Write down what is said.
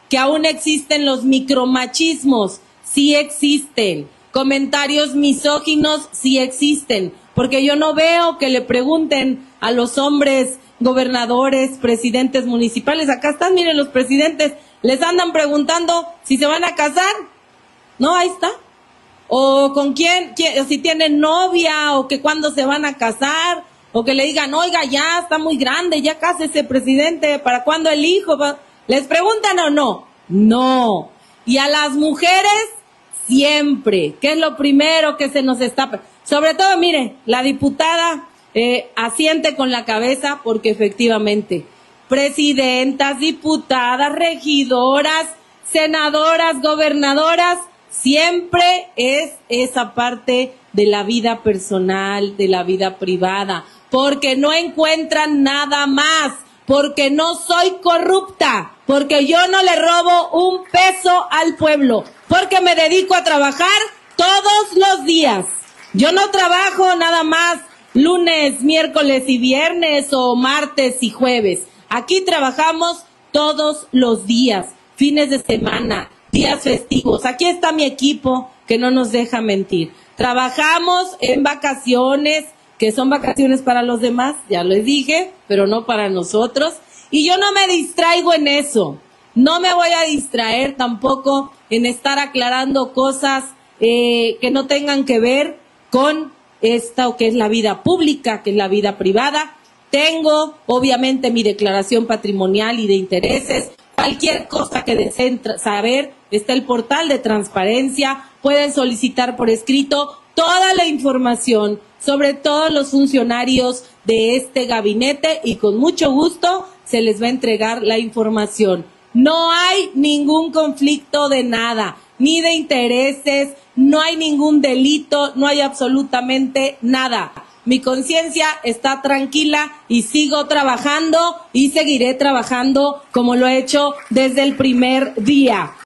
que aún existen los micromachismos, sí existen. Comentarios misóginos, sí existen. Porque yo no veo que le pregunten a los hombres gobernadores, presidentes municipales. Acá están, miren, los presidentes, les andan preguntando si se van a casar. No, ahí está. O con quién, o si tienen novia, o que cuándo se van a casar, o que le digan, oiga, ya está muy grande, ya cásese, presidente, ¿para cuándo el hijo? ¿Les preguntan o no? No. Y a las mujeres, siempre. ¿Qué es lo primero que se nos está? Sobre todo, mire, la diputada asiente con la cabeza porque efectivamente, presidentas, diputadas, regidoras, senadoras, gobernadoras, siempre es esa parte de la vida personal, de la vida privada, porque no encuentran nada más, porque no soy corrupta, porque yo no le robo un peso al pueblo, porque me dedico a trabajar todos los días. Yo no trabajo nada más lunes, miércoles y viernes o martes y jueves. Aquí trabajamos todos los días, fines de semana, días festivos. Aquí está mi equipo que no nos deja mentir. Trabajamos en vacaciones, que son vacaciones para los demás, ya les dije, pero no para nosotros. Y yo no me distraigo en eso. No me voy a distraer tampoco en estar aclarando cosas que no tengan que ver con esta o que es la vida pública, que es la vida privada. Tengo, obviamente, mi declaración patrimonial y de intereses. Cualquier cosa que deseen saber, está el portal de transparencia. Pueden solicitar por escrito toda la información sobre todos los funcionarios de este gabinete y con mucho gusto se les va a entregar la información. No hay ningún conflicto de nada, ni de intereses, no hay ningún delito, no hay absolutamente nada. Mi conciencia está tranquila y sigo trabajando y seguiré trabajando como lo he hecho desde el primer día.